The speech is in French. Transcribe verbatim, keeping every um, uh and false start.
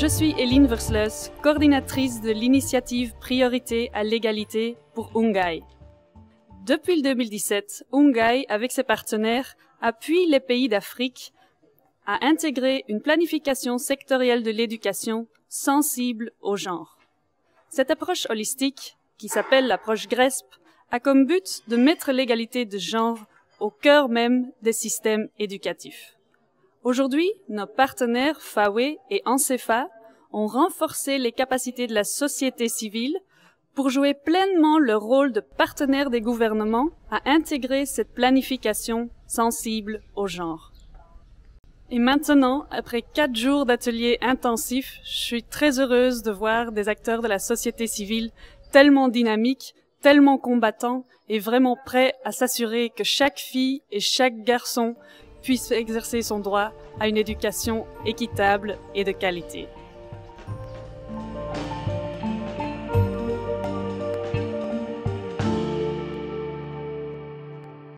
Je suis Eline Versluis, coordinatrice de l'initiative Priorité à l'égalité pour Ungai. Depuis le deux mille dix-sept, Ungai, avec ses partenaires, appuie les pays d'Afrique à intégrer une planification sectorielle de l'éducation sensible au genre. Cette approche holistique, qui s'appelle l'approche GRESP, a comme but de mettre l'égalité de genre au cœur même des systèmes éducatifs. Aujourd'hui, nos partenaires FAWE et ANCEFA ont renforcé les capacités de la société civile pour jouer pleinement leur rôle de partenaire des gouvernements à intégrer cette planification sensible au genre. Et maintenant, après quatre jours d'ateliers intensifs, je suis très heureuse de voir des acteurs de la société civile tellement dynamiques, tellement combattants et vraiment prêts à s'assurer que chaque fille et chaque garçon puisse exercer son droit à une éducation équitable et de qualité.